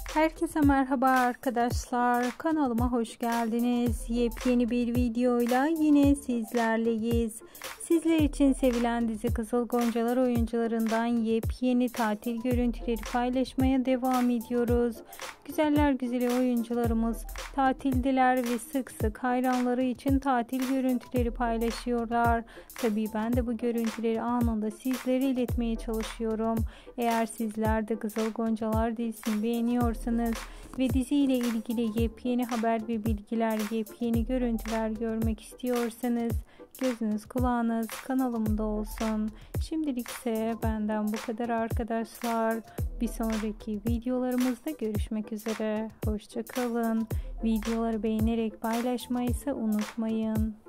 Herkese merhaba arkadaşlar. Kanalıma hoş geldiniz. Yepyeni bir videoyla yine sizlerleyiz. Sizler için sevilen dizi Kızıl Goncalar oyuncularından yepyeni tatil görüntüleri paylaşmaya devam ediyoruz. Güzeller güzeli oyuncularımız tatildeler ve sık sık hayranları için tatil görüntüleri paylaşıyorlar. Tabii ben de bu görüntüleri anında sizlere iletmeye çalışıyorum. Eğer sizler de Kızıl Goncalar dizisini beğeniyorsanız ve diziyle ilgili yepyeni haber ve bilgiler, yepyeni görüntüler görmek istiyorsanız gözünüz kulağınız kanalımda olsun. Şimdilik ise benden bu kadar arkadaşlar. Bir sonraki videolarımızda görüşmek üzere. Hoşça kalın. Videoları beğenerek paylaşmayı ise unutmayın.